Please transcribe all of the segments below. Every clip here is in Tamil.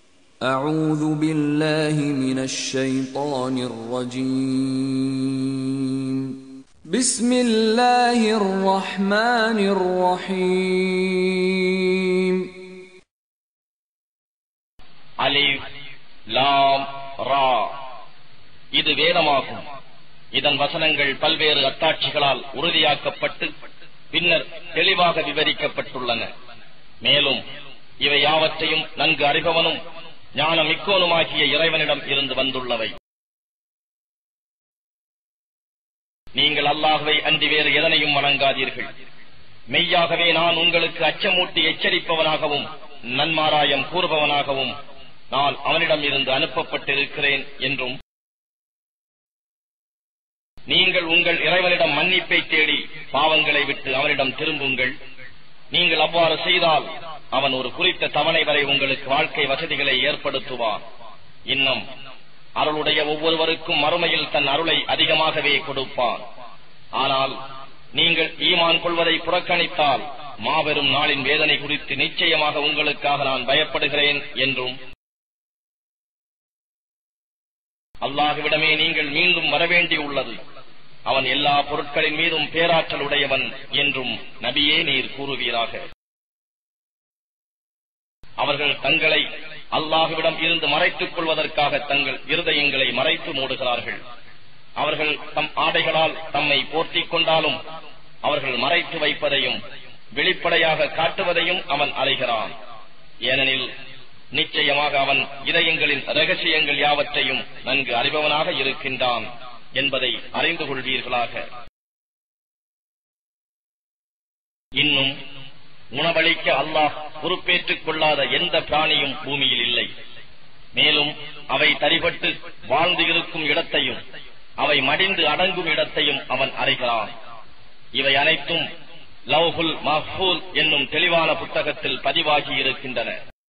أعوذ بالله من الشيطان الرجيم. بسم الله الرحمن الرحيم. அலிஃப் லாம் ரா. இது வேதமாகும். இதன் வசனங்கள் பல்வேறு அத்தாட்சிகளால் உறுதியாக்கப்பட்டு பின்னர் தெளிவாக விவரிக்கப்பட்டுள்ளன. மேலும் இவை யாவற்றையும் நன்கு அறிபவனும் ஞானமிக்கோனுமாகிய இறைவனிடம் இருந்து வந்துள்ளவை. நீங்கள் அல்லாஹ்வை அன்றி வேறு எதனையும் வணங்காதீர்கள். மெய்யாகவே நான் உங்களுக்கு அச்சமூட்டி எச்சரிப்பவனாகவும் நன்மாராயம் கூறுபவனாகவும் நான் அவனிடம் இருந்து அனுப்பப்பட்டிருக்கிறேன் என்றும், நீங்கள் உங்கள் இறைவனிடம் மன்னிப்பை தேடி பாவங்களை விட்டு அவனிடம் திரும்புங்கள். நீங்கள் அவ்வாறு செய்தால் அவன் ஒரு குறித்த தவணை வரை உங்களுக்கு வாழ்க்கை வசதிகளை ஏற்படுத்துவான். இன்னும் அருளுடைய ஒவ்வொருவருக்கும் மறுமையில் தன் அருளை அதிகமாகவே கொடுப்பான். ஆனால் நீங்கள் ஈமான் கொள்வதை புறக்கணித்தால் மாபெரும் நாளின் வேதனை குறித்து நிச்சயமாக உங்களுக்காக நான் பயப்படுகிறேன் என்றும், அல்லாஹ்விடமே நீங்கள் மீண்டும் வரவேண்டியுள்ளது, அவன் எல்லா பொருட்களின் மீதும் பேராற்றல் உடையவன் என்றும் நபியே நீர் கூறுவீராக. அவர்கள் தங்களை அல்லாஹ்விடம் இருந்து மறைத்துக் கொள்வதற்காக தங்கள் இருதயங்களை மறைத்து மூடுகிறார்கள். அவர்கள் தம் ஆடைகளால் தம்மை போர்த்திக் கொண்டாலும் அவர்கள் மறைத்து வைப்பதையும் வெளிப்படையாக காட்டுவதையும் அவன் அறிகிறான். ஏனெனில் நிச்சயமாக அவன் இதயங்களின் இரகசியங்கள் யாவற்றையும் நன்கு அறிபவனாக இருக்கின்றான் என்பதை அறிந்து கொள்வீர்களாக. இன்னும் உணவளிக்க அல்லாஹ் பொறுப்பேற்றுக் கொள்ளாத எந்த பிராணியும் பூமியில் இல்லை. மேலும் அவை தரிபட்டு வாழ்ந்து இருக்கும் இடத்தையும் அவை மடிந்து அடங்கும் இடத்தையும் அவன் அறிகிறான். இவை அனைத்தும் லவ்ஹுல் மஹ்ஃபூஸ் என்னும் தெளிவான புத்தகத்தில் பதிவாகி இருக்கின்றன.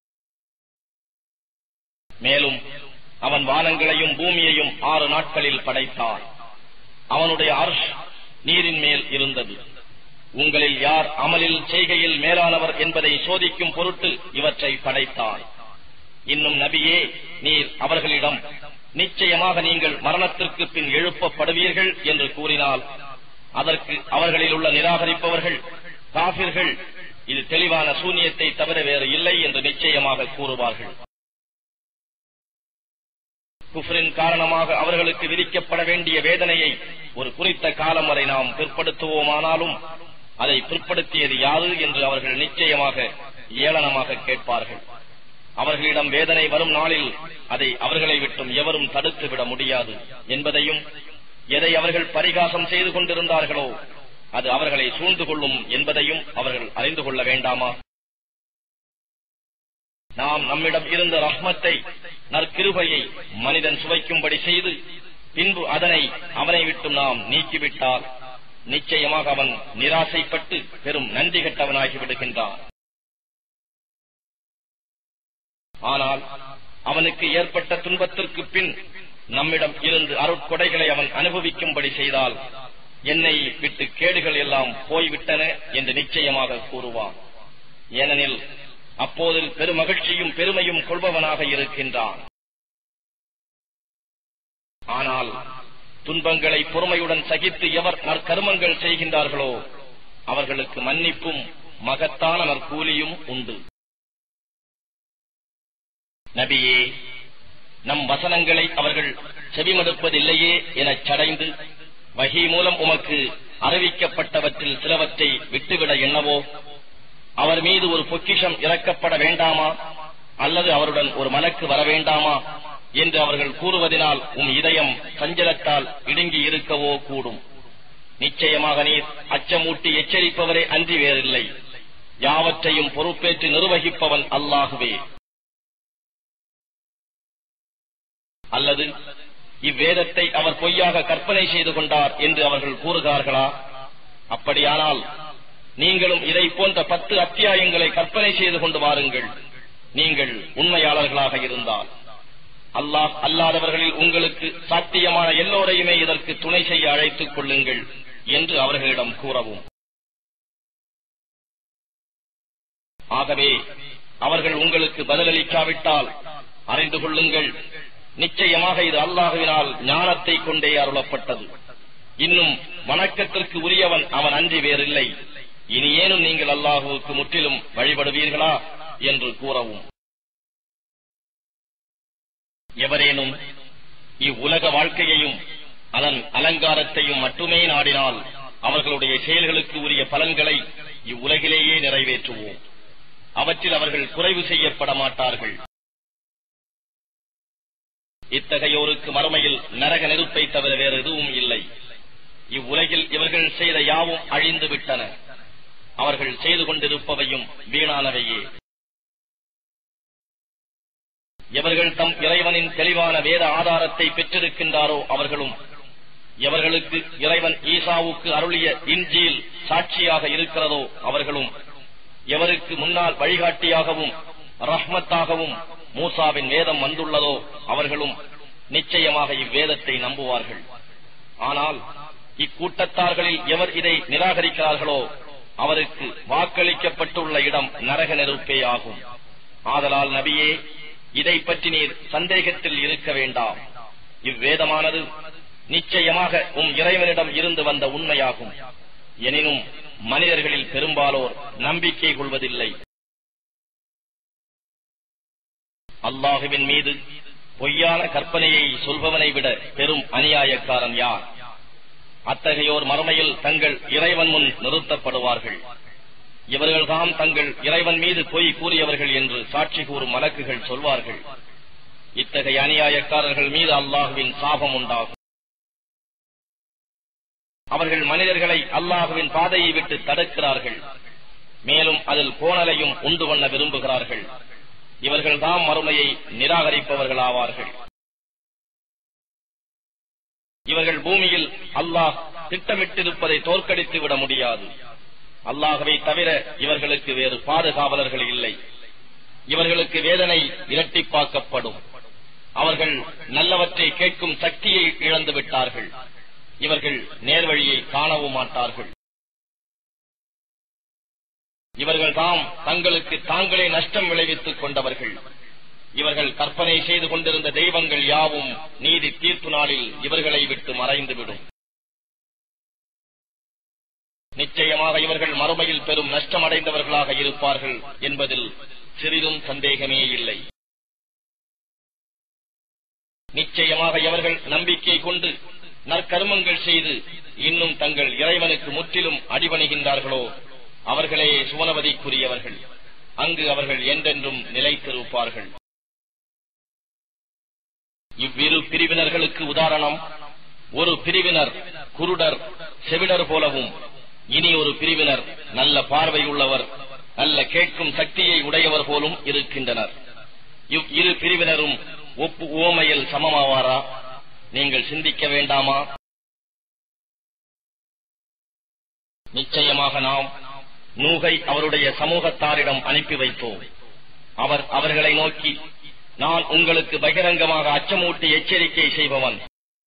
மேலும் அவன் வானங்களையும் பூமியையும் 6 நாட்களில் படைத்தான். அவனுடைய அர்ஷ் நீரின் மேல் இருந்தது. உங்களில் யார் அமலில் செய்கையில் மேலானவர் என்பதை சோதிக்கும் பொருட்டு இவற்றை படைத்தான். இன்னும் நபியே நீர் அவர்களிடம், நிச்சயமாக நீங்கள் மரணத்திற்கு பின் எழுப்பப்படுவீர்கள் என்று கூறினால் அதற்கு அவர்களில் உள்ள நிராகரிப்பவர்கள் காஃபிர்கள் இது தெளிவான சூனியத்தை தவிர வேறு இல்லை என்று நிச்சயமாக கூறுவார்கள். குஃப்ரின் காரணமாக அவர்களுக்கு விதிக்கப்பட வேண்டிய வேதனையை ஒரு குறித்த காலம் வரை நாம் பிற்படுத்துவோமானாலும் அதை பிற்படுத்தியது யாது என்று அவர்கள் நிச்சயமாக ஏளனமாக கேட்பார்கள். அவர்களிடம் வேதனை வரும் நாளில் அதை அவர்களை விட்டும் எவரும் தடுத்துவிட முடியாது என்பதையும், எதை அவர்கள் பரிகாசம் செய்து கொண்டிருந்தார்களோ அது அவர்களை சூழ்ந்து கொள்ளும் என்பதையும் அவர்கள் அறிந்து கொள்ள வேண்டாமா? நாம் நம்மிடம் இருந்த ரஹ்மத்தை, நற்கிருபையை மனிதன் சுவைக்கும்படி செய்து பின்பு அதனை அவனை விட்டு நாம் நீக்கிவிட்டால் நிச்சயமாக அவன் நிராசைப்பட்டு பெரும் நன்றி கெட்டவனாகி விடுகின்றான். ஆனால் அவனுக்கு ஏற்பட்ட துன்பத்திற்கு பின் நம்மிடம் இருந்து அருட்கொடைகளை அவன் அனுபவிக்கும்படி செய்தால் என்னை விட்டு கேடுகள் எல்லாம் போய்விட்டன என்று நிச்சயமாக கூறுவான். ஏனெனில் அப்போது பெருமகிழ்ச்சியும் பெருமையும் கொள்பவனாக இருக்கின்றான். ஆனால் துன்பங்களை பொறுமையுடன் சகித்து எவர் நற்கர்மங்கள் செய்கின்றார்களோ அவர்களுக்கு மன்னிப்பும் மகத்தான நற்கூலியும் உண்டு. நபியே, நம் வசனங்களை அவர்கள் செவிமடுப்பதில்லையே எனச் சடைந்து வஹி மூலம் உமக்கு அறிவிக்கப்பட்டவற்றில் சிலவற்றை விட்டுவிட எண்ணவோ? அவர் மீது ஒரு பொக்கிஷம் இறக்கப்பட வேண்டாமா அல்லது அவருடன் ஒரு மலக்கு வர வேண்டாமா என்று அவர்கள் கூறுவதனால் இதயம் சஞ்சலத்தால் இடுங்கி இருக்கவோ கூடும். நிச்சயமாக நீர் அச்சமூட்டி எச்சரிப்பவரே அன்றி வேறில்லை. யாவற்றையும் பொறுப்பேற்று நிர்வகிப்பவன் அல்லாஹுவே. அல்லது இவ்வேதத்தை அவர் பொய்யாக கற்பனை செய்து கொண்டார் என்று அவர்கள் கூறுகிறார்களா? அப்படியானால் நீங்களும் இதை போன்ற 10 அத்தியாயங்களை கற்பனை செய்து கொண்டு வாருங்கள், நீங்கள் உண்மையாளர்களாக இருந்தால். அல்லாஹ் அல்லாதவர்களில் உங்களுக்கு சாத்தியமான எல்லோரையுமே இதற்கு துணை செய்ய அழைத்துக் கொள்ளுங்கள் என்று அவர்களிடம் கூறவும். ஆகவே அவர்கள் உங்களுக்கு பதிலளிக்காவிட்டால் அறிந்து கொள்ளுங்கள், நிச்சயமாக இது அல்லாஹுவினால் ஞானத்தை கொண்டே அருளப்பட்டது. இன்னும் வணக்கத்திற்கு உரியவன் அவன் அன்றி வேறில்லை. இனி ஏனும் நீங்கள் அல்லாஹுவுக்கு முற்றிலும் வழிபடுவீர்களா என்று கூறவும். எவரேனும் இவ்வுலக வாழ்க்கையையும் அதன் அலங்காரத்தையும் மட்டுமே நாடினால் அவர்களுடைய செயல்களுக்கு உரிய பலன்களை இவ்வுலகிலேயே நிறைவேற்றுவோம். அவற்றில் அவர்கள் குறைவு செய்யப்பட மாட்டார்கள். இத்தகையோருக்கு மறுமையில் நரக நெருப்பை தவிர வேறு எதுவும் இல்லை. இவ்வுலகில் இவர்கள் செய்த யாவும் அழிந்து விட்டன. அவர்கள் செய்து கொண்டிருப்பவையும் வீணானவையே. எவர்கள் தம் இறைவனின் தெளிவான வேத ஆதாரத்தை பெற்றிருக்கின்றாரோ அவர்களும், எவர்களுக்கு இறைவன் ஈசாவுக்கு அருளிய இன்ஜீல் சாட்சியாக இருக்கிறதோ அவர்களும், எவருக்கு முன்னால் வழிகாட்டியாகவும் ரஹ்மத்தாகவும் மூசாவின் வேதம் வந்துள்ளதோ அவர்களும் நிச்சயமாக இவ்வேதத்தை நம்புவார்கள். ஆனால் இக்கூட்டத்தார்களில் எவர் இதை நிராகரிக்கிறார்களோ அவருக்கு வாக்களிக்கப்பட்டுள்ள இடம் நரக நெருப்பே ஆகும். ஆதலால் நபியே, இதை பற்றி நீர் சந்தேகத்தில் இருக்க வேண்டாம். இவ்வேதமானது நிச்சயமாக இறைவனிடம் இருந்து வந்த உண்மையாகும். எனினும் மனிதர்களில் பெரும்பாலோர் நம்பிக்கை கொள்வதில்லை. அல்லாஹுவின் மீது பொய்யான கற்பனையை சொல்பவனை விட பெரும் அநியாயக்காரன் யார்? அத்தகையோர் மறுமையில் தங்கள் இறைவன் முன் நிறுத்தப்படுவார்கள். இவர்கள்தான் தங்கள் இறைவன் மீது பொய் கூறியவர்கள் என்று சாட்சி கூறும் மலக்குகள் சொல்வார்கள். இத்தகைய அநியாயக்காரர்கள் மீது அல்லாஹுவின் சாபம் உண்டாகும். அவர்கள் மனிதர்களை அல்லாஹுவின் பாதையை விட்டு தடுக்கிறார்கள். மேலும் அதில் கோணலையும் உண்டு பண்ண விரும்புகிறார்கள். இவர்கள்தான் மறுமையை நிராகரிப்பவர்களாவார்கள். இவர்கள் பூமியில் அல்லாஹ் திட்டமிட்டிருப்பதை தோற்கடித்து விட முடியாது. அல்லாஹ்வை தவிர இவர்களுக்கு வேறு பாதுகாவலர்கள் இல்லை. இவர்களுக்கு வேதனை இரட்டிப்பாக்கப்படும். அவர்கள் நல்லவற்றை கேட்கும் சக்தியை இழந்து விட்டார்கள். இவர்கள் நேர்வழியை காணவும் மாட்டார்கள். இவர்கள் தாம் தங்களுக்கு தாங்களே நஷ்டம் விளைவித்துக் கொண்டவர்கள். இவர்கள் கற்பனை செய்து கொண்டிருந்த தெய்வங்கள் யாவும் நீதி தீர்ப்பு நாளில் இவர்களை விட்டு மறைந்துவிடும். நிச்சயமாக இவர்கள் மறுமையில் பெரும் நஷ்டமடைந்தவர்களாக இருப்பார்கள் என்பதில் சிறிதும் சந்தேகமே இல்லை. நிச்சயமாக இவர்கள் நம்பிக்கை கொண்டு நற்கர்மங்கள் செய்து இன்னும் தங்கள் இறைவனுக்கு முற்றிலும் அடிபணிகின்றார்களோ அவர்களே சுவனவதிக்குரியவர்கள். அங்கு அவர்கள் என்றென்றும் நிலைத்திருப்பார்கள். இவ்விரு பிரிவினர்களுக்கு உதாரணம், ஒரு பிரிவினர் குருடர் செவிடர் போலவும், இனி ஒரு பிரிவினர் நல்ல பார்வை உள்ளவர் நல்ல கேட்கும் சக்தியை உடையவர் போலும் இருக்கின்றனர். இவ்விரு பிரிவினரும் உவமையில் சமமாவாரா? நீங்கள் சிந்திக்க வேண்டாமா? நிச்சயமாக நாம் நூகை அவருடைய சமூகத்தாரிடம் அனுப்பி வைத்தோம். அவர் அவர்களை நோக்கி, நான் உங்களுக்கு பகிரங்கமாக அச்சமூட்டி எச்சரிக்கை செய்பவன்.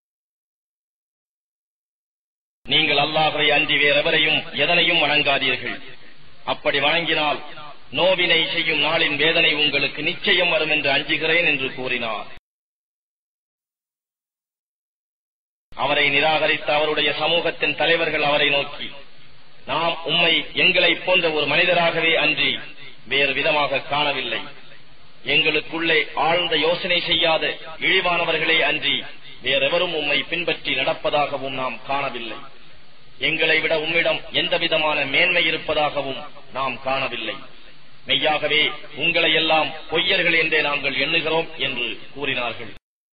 நீங்கள் அல்லாஹ்வை அன்றி வேறெவரையும் எதனையும் வணங்காதீர்கள். அப்படி வணங்கினால் நோவினை செய்யும் நாளின் வேதனை உங்களுக்கு நிச்சயம் வரும் என்று அஞ்சுகிறேன் என்று கூறினார். அவரை நிராகரித்த அவருடைய சமூகத்தின் தலைவர்கள் அவரை நோக்கி, நாம் உம்மை எங்களை போன்ற ஒரு மனிதராகவே அன்றி வேறு விதமாக காணவில்லை. எங்களுக்குள்ளே ஆழ்ந்த யோசனை செய்யாத இழிவானவர்களே அன்றி வேறெவரும் உம்மை பின்பற்றி நடப்பதாகவும் நாம் காணவில்லை. எங்களை விட உம்மிடம் எந்த விதமான மேன்மை இருப்பதாகவும் நாம் காணவில்லை. மெய்யாகவே உங்களை எல்லாம் பொய்யர்கள் என்றே நாங்கள் எண்ணுகிறோம் என்று கூறினார்கள்.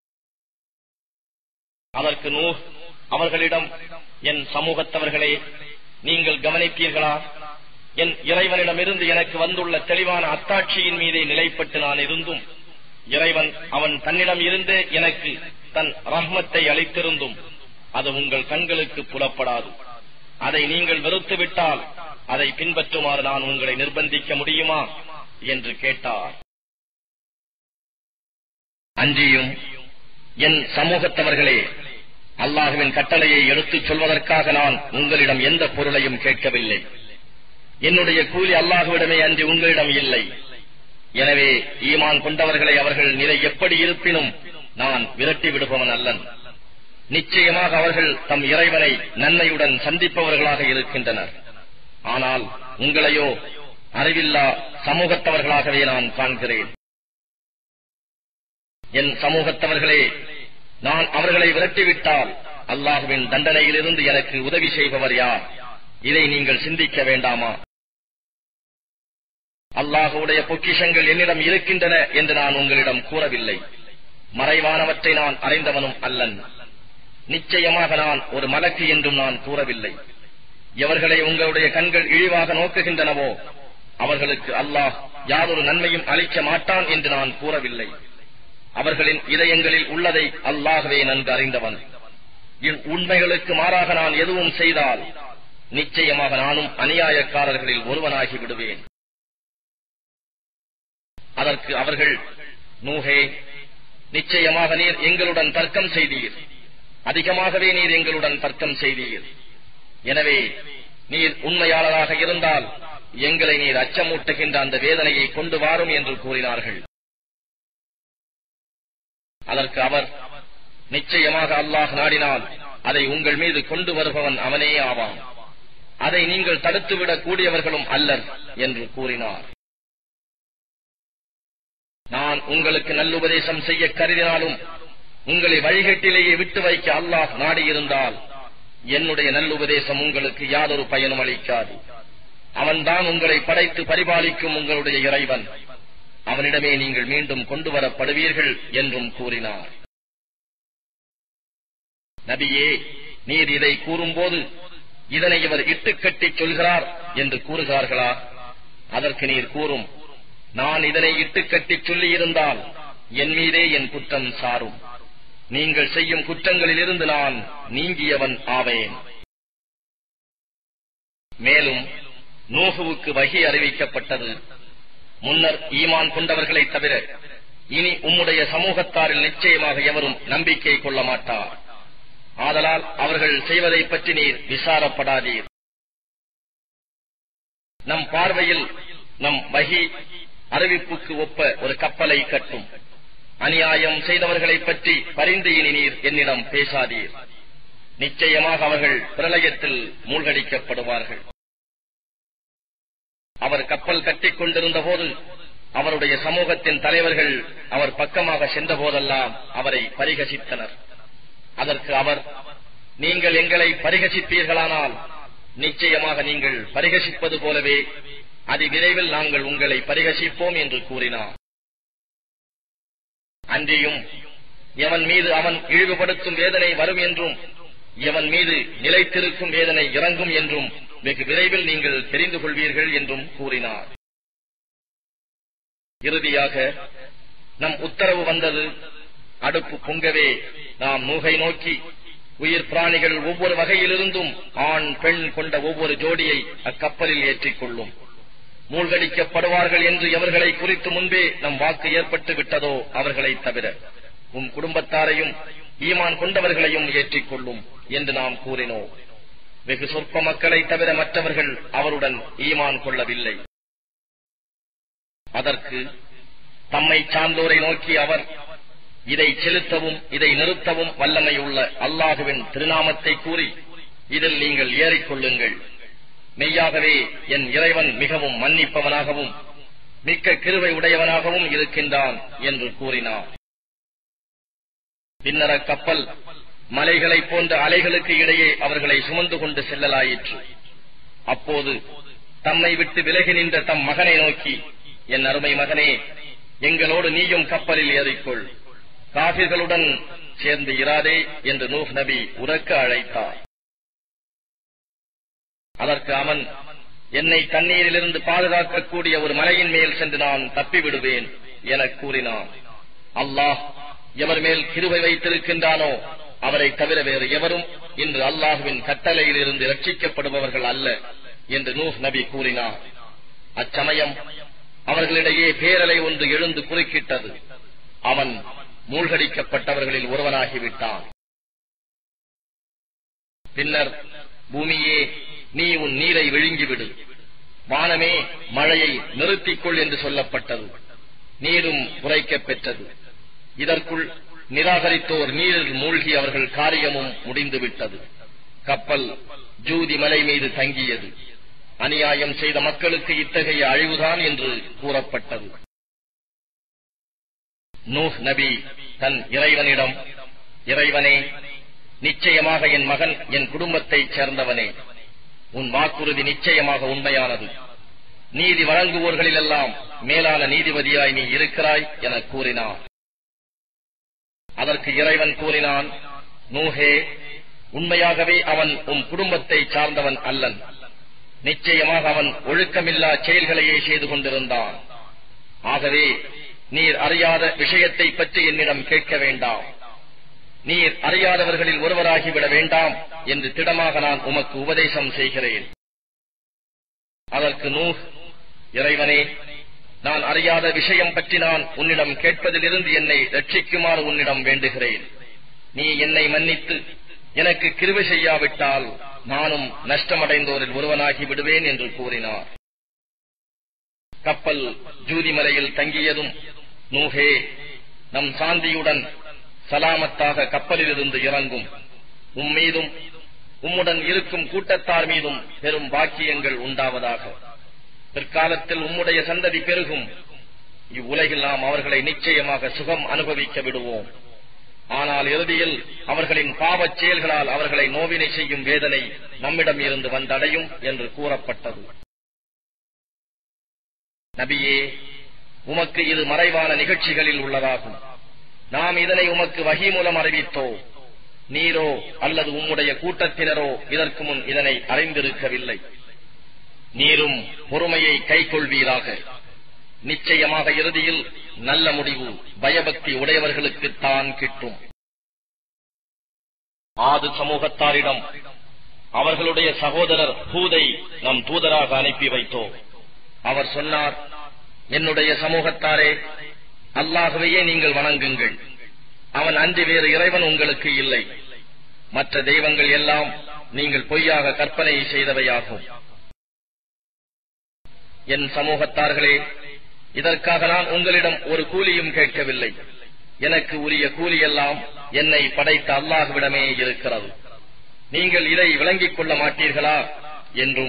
அதற்கு நூஹ் அவர்களிடம், என் சமூகத்தவர்களே, நீங்கள் கவனிப்பீர்களா? என் இறைவனிடமிருந்து எனக்கு வந்துள்ள தெளிவான அத்தாட்சியின் மீதே நிலைப்பட்டு நான் இருந்தும், இறைவன் அவன் தன்னிடம் இருந்தே எனக்கு தன் ரஹ்மத்தை அளித்திருந்தும் அது உங்கள் கண்களுக்கு புலப்படாது. அதை நீங்கள் வெறுத்துவிட்டால் அதை பின்பற்றுமாறு நான் உங்களை நிர்பந்திக்க முடியுமா என்று கேட்டார். அன்றியும், என் சமூகத்தவர்களே, அல்லாஹுவின் கட்டளையை எடுத்துச் சொல்வதற்காக நான் உங்களிடம் எந்த பொருளையும் கேட்கவில்லை. என்னுடைய கூலி அல்லாஹுவிடமே அன்றி உங்களிடம் இல்லை. எனவே ஈமான் கொண்டவர்களை அவர்கள் நிலை எப்படி இருப்பினும் நான் விரட்டி விடுபவன் அல்லன். நிச்சயமாக அவர்கள் தம் இறைவனை நன்மையுடன் சந்திப்பவர்களாக இருக்கின்றனர். ஆனால் உங்களையோ அறிவில்லா சமூகத்தவர்களாகவே நான் காண்கிறேன். என் சமூகத்தவர்களே, நான் அவர்களை விரட்டிவிட்டால் அல்லாஹ்வின் தண்டனையிலிருந்து எனக்கு உதவி செய்பவர் யார்? இதை நீங்கள் சிந்திக்க வேண்டாமா? அல்லாஹ்வுடைய பொக்கிஷங்கள் என்னிடம் இருக்கின்றன என்று நான் உங்களிடம் கூறவில்லை. மறைவானவற்றை நான் அறிந்தவனும் அல்லன். நிச்சயமாக நான் ஒரு மலக்கு என்றும் நான் கூறவில்லை. எவர்களை உங்களுடைய கண்கள் இழிவாக நோக்குகின்றனவோ அவர்களுக்கு அல்லாஹ் யாதொரு நன்மையும் அளிக்க மாட்டான் என்று நான் கூறவில்லை. அவர்களின் இதயங்களில் உள்ளதை அல்லாஹ்வே நன்கு அறிந்தவன். உண்மைகளுக்கு மாறாக நான் எதுவும் செய்தால் நிச்சயமாக நானும் அநியாயக்காரர்களில் ஒருவனாகி விடுவேன். அதற்கு அவர்கள், நூஹே, நிச்சயமாக நீர் எங்களுடன் தர்க்கம் செய்தீர். அதிகமாகவே நீர் எங்களுடன் தர்க்கம் செய்தீர். எனவே நீர் உண்மையாளராக இருந்தால் எங்களை நீர் அச்சமூட்டுகின்ற அந்த வேதனையை கொண்டு வாரும் என்று கூறினார்கள். அதற்கு அவர், நிச்சயமாக அல்லாஹ் நாடினால் அதை உங்கள் மீது கொண்டு வருபவன் அவனே ஆவான். அதை நீங்கள் தடுத்துவிடக் கூடியவர்களும் அல்லர் என்று கூறினார். நான் உங்களுக்கு நல்லுபதேசம் செய்ய கருதினாலும் உங்களை வழிகட்டிலேயே விட்டு வைக்க அல்லாஹ் நாடியிருந்தால் என்னுடைய நல்லுபதேசம் உங்களுக்கு யாதொரு பயனும் அளிக்காது. அவன்தான் உங்களை படைத்து பரிபாலிக்கும் உங்களுடைய இறைவன். அவனிடமே நீங்கள் மீண்டும் கொண்டு வரப்படுவீர்கள் என்றும் கூறினார். நபியே, நீர் இதை கூறும்போது இதனை இவர் இட்டுக்கட்டி சொல்கிறார் என்று கூறுகிறார்களா? அதற்கு நீர் கூறும், நான் இதனை இட்டுக்கட்டி சொல்லியிருந்தால் என் மீதே என் குற்றம் சாரும். நீங்கள் செய்யும் குற்றங்களிலிருந்து நான் நீங்கியவன் ஆவேன். மேலும் நூஹுவுக்கு வஹி அறிவிக்கப்பட்டது. முன்னர் ஈமான் கொண்டவர்களை தவிர இனி உம்முடைய சமூகத்தாரில் நிச்சயமாக எவரும் நம்பிக்கை கொள்ள மாட்டார். ஆதலால் அவர்கள் செய்வதை பற்றி நீர் விசாரப்படாதீர். நம் பார்வையில் நம் வஹி அறிவிப்புக்கு ஒப்ப ஒரு கப்பலை கட்டும். அநியாயம் செய்தவர்களை பற்றி பரிந்து இனி நீர் என்னிடம் பேசாதீர். நிச்சயமாக அவர்கள் பிரளயத்தில் மூழ்கடிக்கப்படுவார்கள். அவர் கப்பல் கட்டிக் கொண்டிருந்த போது அவருடைய சமூகத்தின் தலைவர்கள் அவர் பக்கமாக சென்ற போதெல்லாம் அவரை பரிகசித்தனர். அதற்கு அவர், நீங்கள் எங்களை பரிகசிப்பீர்களானால் நிச்சயமாக நீங்கள் பரிகசிப்பது போலவே அதிவிரைவில் நாங்கள் உங்களை பரிகசிப்போம் என்று கூறினார். அன்றியும் எவன் மீது அவன் இழிவுபடுத்தும் வேதனை வரும் என்றும் எவன் மீது நிலைத்திருக்கும் வேதனை இறங்கும் என்றும் வெகு விரைவில் நீங்கள் தெரிந்து கொள்வீர்கள் என்றும் கூறினார். இறுதியாக நம் உத்தரவு வந்தது. அடுப்பு பொங்கவே நாம் நூகை நோக்கி உயிர் பிராணிகள் ஒவ்வொரு வகையிலிருந்தும் ஆண் பெண் கொண்ட ஒவ்வொரு ஜோடியை அக்கப்பலில் ஏற்றிக் கொள்ளும். மூழ்கடிக்கப்படுவார்கள் என்று எவர்களை குறித்து முன்பே நம் வாக்கு ஏற்பட்டு விட்டதோ அவர்களை தவிர உம் குடும்பத்தாரையும் ஈமான் கொண்டவர்களையும் ஏற்றிக் கொள்ளும் என்று நாம் கூறினோம். வெகு சொற்ப மக்களை தவிர மற்றவர்கள் அவருடன் ஈமான் கொள்ளவில்லை. அதற்கு தம்மை சார்ந்தோரை நோக்கி அவர், இதை செலுத்தவும் இதை நிறுத்தவும் வல்லமை உள்ள அல்லாஹுவின் திருநாமத்தை கூறி இதில் நீங்கள் ஏறிக்கொள்ளுங்கள். மெய்யாகவே என் இறைவன் மிகவும் மன்னிப்பவனாகவும் மிக்க கிருபை உடையவனாகவும் இருக்கின்றான் என்று கூறினார். பின்னர் அக்கப்பல் மலைகளைப் போன்ற அலைகளுக்கு இடையே அவர்களை சுமந்து கொண்டு செல்லலாயிற்று. அப்போது தம்மை விட்டு விலகி நின்ற தம் மகனை நோக்கி, என் அருமை மகனே, எங்களோடு நீயும் கப்பலில் ஏறிக்கொள், காபிர்களுடன் சேர்ந்து இராதே என்று நூஹ் நபி உரக்க அழைத்தார். அதற்கு அவன், என்னை தண்ணீரிலிருந்து பாதுகாக்கக்கூடிய ஒரு மலையின் மேல் சென்று நான் தப்பிவிடுவேன் என கூறினான். அல்லாஹ் எவர் மேல் கிருபை வைத்திருக்கின்றானோ அவரை தவிர வேறு எவரும் இன்று அல்லாஹுவின் கட்டளையில் இருந்து ரட்சிக்கப்படுபவர்கள் அல்ல என்று நூஹ் நபி கூறினார். அச்சமயம் அவர்களிடையே பேரலை ஒன்று எழுந்து குறுக்கிட்டது. அவன் மூழ்கடிக்கப்பட்டவர்களில் ஒருவனாகிவிட்டான். பின்னர், பூமியே, நீ உன் நீரை விழுங்கிவிடு, வானமே மழையை நிறுத்திக்கொள் என்று சொல்லப்பட்டது. நீரும் குறைக்கப் பெற்றது. இதற்குள் நிராகரித்தோர் நீரில் மூழ்கி அவர்கள் காரியமும் முடிந்துவிட்டது. கப்பல் ஜூதி மலை மீது தங்கியது. அநியாயம் செய்த மக்களுக்கு இத்தகைய அழிவுதான் என்று கூறப்பட்டது. நூஹ் நபி தன் இறைவனிடம், இறைவனே, நிச்சயமாக என் மகன் என் குடும்பத்தைச் சேர்ந்தவனே, உன் வாக்குறுதி நிச்சயமாக உண்மையானது. நீதி வழங்குவோர்களிலெல்லாம் மேலான நீதிபதியாய் நீ இருக்கிறாய் என கூறினார். அதற்கு இறைவன் கூறினான், நூஹே, உண்மையாகவே அவன் உன் குடும்பத்தை சார்ந்தவன் அல்லன். நிச்சயமாக அவன் ஒழுக்கமில்லா செயல்களையே செய்து கொண்டிருந்தான். ஆகவே நீர் அறியாத விஷயத்தை பற்றி என்னிடம் கேட்க வேண்டாம். நீர் அறியாதவர்களில் ஒருவராகிவிட வேண்டாம் என்று திடமாக நான் உமக்கு உபதேசம் செய்கிறேன். அதற்கு நூஹ், இறைவனே, நான் அறியாத விஷயம் பற்றி நான் உன்னிடம் கேட்பதிலிருந்து என்னை ரட்சிக்குமாறு உன்னிடம் வேண்டுகிறேன். நீ என்னை மன்னித்து எனக்கு கிருபை செய்யாவிட்டால் நானும் நஷ்டமடைந்தோரில் ஒருவனாகி விடுவேன் என்று கூறினார். கப்பல் ஜூதிமலையில் தங்கியதும், நூஹே, நம் சாந்தியுடன் சலாமத்தாக கப்பலிலிருந்து இறங்கும். உம்மீதும் உம்முடன் இருக்கும் கூட்டத்தார் மீதும் பெரும் பாக்கியங்கள் உண்டாவதாக. பிற்காலத்தில் உம்முடைய சந்ததி பெருகும். இவ்வுலகில் நாம் அவர்களை நிச்சயமாக சுகம் அனுபவிக்க விடுவோம். ஆனால் இறுதியில் அவர்களின் பாவச் செயல்களால் அவர்களை நோவினை செய்யும் வேதனை நம்மிடம் இருந்து வந்தடையும் என்று கூறப்பட்டது. நபியே, உமக்கு இது மறைவான நிகழ்ச்சிகளில் உள்ளதாகும். நாம் இதனை உமக்கு வஹி மூலம் அறிவித்தோ, நீரோ அல்லது உம்முடைய கூட்டத்தினரோ இதற்கு முன் இதனை அறிந்திருக்கவில்லை. நீரும் பொறுமையை கைக்கொள்வீராக. நிச்சயமாக இறுதியில் நல்ல முடிவு பயபக்தி உடையவர்களுக்குத்தான் கிட்டும். ஆது சமூகத்தாரிடம் அவர்களுடைய சகோதரர் ஹூதை நம் தூதராக அனுப்பி வைத்தோம். அவர் சொன்னார், என்னுடைய சமூகத்தாரே, அல்லாஹ்வையே நீங்கள் வணங்குங்கள். அவன் அன்றி வேறு இறைவன் உங்களுக்கு இல்லை. மற்ற தெய்வங்கள் எல்லாம் நீங்கள் பொய்யாக கற்பனை செய்தவையாகும். என் சமூகத்தார்களே, இதற்காக நான் உங்களிடம் ஒரு கூலியும் கேட்கவில்லை. எனக்கு உரிய கூலியெல்லாம் என்னை படைத்த அல்லாஹ்விடமே இருக்கிறது. நீங்கள் இதை விளங்கிக் கொள்ள மாட்டீர்களா என்றும்,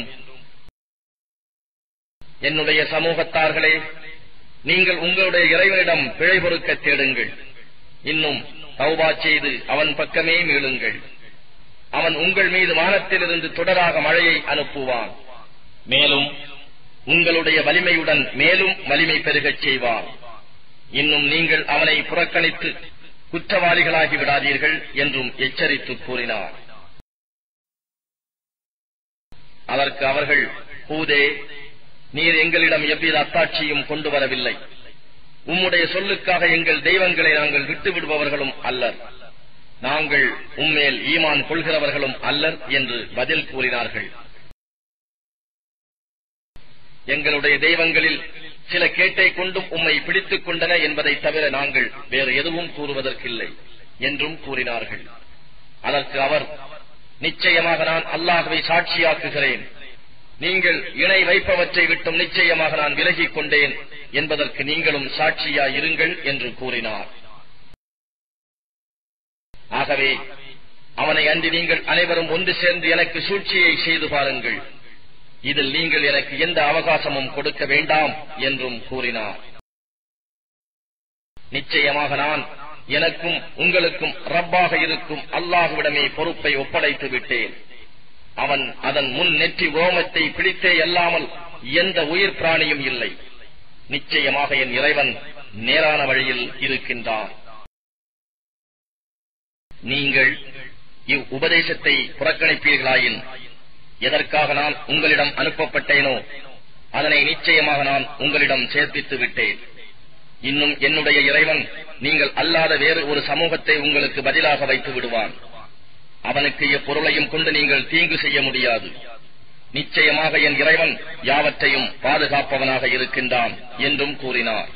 என்னுடைய சமூகத்தார்களே, நீங்கள் உங்களுடைய இறைவனிடம் பிழை பொறுக்க தேடுங்கள். இன்னும் தௌபா செய்து அவன் பக்கமே மீளுங்கள். அவன் உங்கள் மீது வானத்திலிருந்து தொடராக மழையை அனுப்புவான். மேலும் உங்களுடைய வலிமையுடன் மேலும் வலிமை பெருகச் செய்வான். இன்னும் நீங்கள் அவனை புறக்கணித்து குற்றவாளிகளாகி விடாதீர்கள் என்றும் எச்சரித்து கூறினார். அதற்கு அவர்கள், ஹூதே, நீர் எங்களிடம் எவ்வித அத்தாட்சியும் கொண்டு வரவில்லை. உம்முடைய சொல்லுக்காக எங்கள் தெய்வங்களை நாங்கள் விட்டு விடுபவர்களும் அல்லர். நாங்கள் உம்மேல் ஈமான் கொள்கிறவர்களும் அல்லர் என்று பதில் கூறினார்கள். எங்களுடைய தெய்வங்களில் சில கேட்டை கொண்டும் உம்மை பிடித்துக் கொண்டன என்பதை தவிர நாங்கள் வேறு எதுவும் கூறுவதற்கில்லை என்றும் கூறினார்கள். அதற்கு அவர், நிச்சயமாக நான் அல்லாஹ்வை சாட்சியாக்குகிறேன். நீங்கள் இணை வைப்பவற்றை விட்டும் நிச்சயமாக நான் விலகிக் கொண்டேன் என்பதற்கு நீங்களும் சாட்சியாயிருங்கள் என்று கூறினார். ஆகவே அவனை அன்றி நீங்கள் அனைவரும் ஒன்று சேர்ந்து எனக்கு சூழ்ச்சியை செய்து பாருங்கள். இதில் நீங்கள் எனக்கு எந்த அவகாசமும் கொடுக்க வேண்டாம் என்றும் கூறினார். நிச்சயமாக நான் எனக்கும் உங்களுக்கும் ரப்பாக இருக்கும் அல்லாஹ்விடமே பொறுப்பை ஒப்படைத்து விட்டேன். அவன் அதன் முன் நெற்றி ரோமத்தை பிடித்தே அல்லாமல் எந்த உயிர் பிராணியும் இல்லை. நிச்சயமாக என் இறைவன் நேரான வழியில் இருக்கின்றான். நீங்கள் இவ் உபதேசத்தை புறக்கணிப்பீர்களாயின் எதற்காக நான் உங்களிடம் அனுப்பப்பட்டேனோ அதனை நிச்சயமாக நான் உங்களிடம் சேர்ப்பித்து விட்டேன். இன்னும் என்னுடைய இறைவன் நீங்கள் அல்லாத வேறு ஒரு சமூகத்தை உங்களுக்கு பதிலாக வைத்து விடுவான். அவனுக்கு எப்பொருளையும் கொண்டு நீங்கள் தீங்கு செய்ய முடியாது. நிச்சயமாக என் இறைவன் யாவற்றையும் பாதுகாப்பவனாக இருக்கின்றான் என்றும் கூறினார்.